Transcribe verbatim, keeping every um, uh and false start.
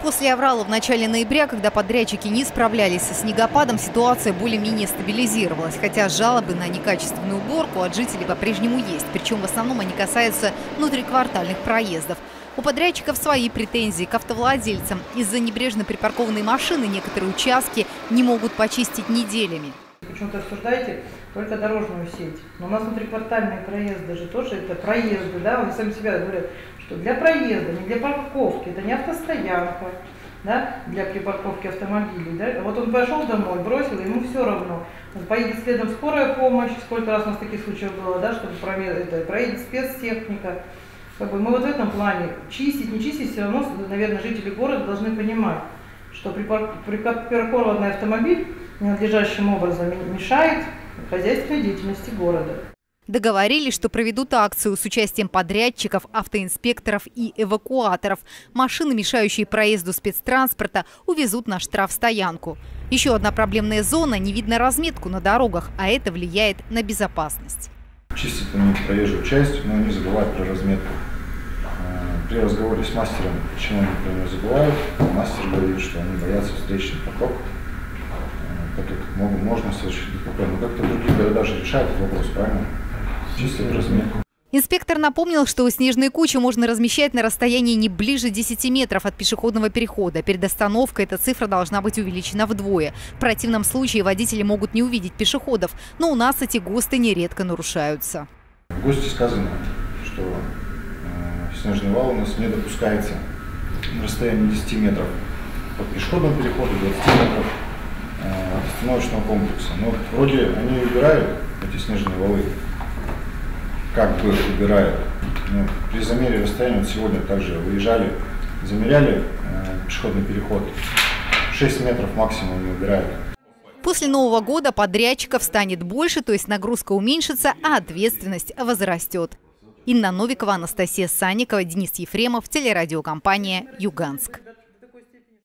После аврала в начале ноября, когда подрядчики не справлялись со снегопадом, ситуация более-менее стабилизировалась. Хотя жалобы на некачественную уборку от жителей по-прежнему есть. Причем в основном они касаются внутриквартальных проездов. У подрядчиков свои претензии к автовладельцам. Из-за небрежно припаркованной машины некоторые участки не могут почистить неделями. Почему-то обсуждаете только дорожную сеть. Но у нас внутриквартальные проезды же тоже это проезды, да, они сами себя говорят, что для проезда, не для парковки, это не автостоянка, да, для припарковки автомобилей. Да. Вот он пошел домой, бросил, ему все равно. Поедет следом скорая помощь, сколько раз у нас таких случаев было, да, чтобы это, проедет спецтехника. Как бы мы вот в этом плане чистить, не чистить, все равно, наверное, жители города должны понимать, что припаркованный автомобиль ненадлежащим образом мешает хозяйственной деятельности города. Договорились, что проведут акцию с участием подрядчиков, автоинспекторов и эвакуаторов. Машины, мешающие проезду спецтранспорта, увезут на штрафстоянку. Еще одна проблемная зона – не видно разметку на дорогах, а это влияет на безопасность. Чистят они проезжую часть, но не забывают про разметку. При разговоре с мастером, почему они про нее забывают, мастер говорит, что они боятся встречных поток, так как могут, можно совершить ДТП. Но как-то другие города же решают этот вопрос, правильно? Чистят разметку. Инспектор напомнил, что снежные кучи можно размещать на расстоянии не ближе десяти метров от пешеходного перехода. Перед остановкой эта цифра должна быть увеличена вдвое. В противном случае водители могут не увидеть пешеходов, но у нас эти ГОСТы нередко нарушаются. В ГОСТе сказано, что э, снежный вал у нас не допускается на расстоянии десяти метров от пешеходного перехода, двадцати метров э, от остановочного комплекса. Но вроде они убирают эти снежные валы. Как бы убирают. Ну, при замере расстояния, вот сегодня также выезжали, замеряли э, пешеходный переход, шесть метров максимум не убирают. После Нового года подрядчиков станет больше, то есть нагрузка уменьшится, а ответственность возрастет. Инна Новикова, Анастасия Санникова, Денис Ефремов, телерадиокомпания «Юганск».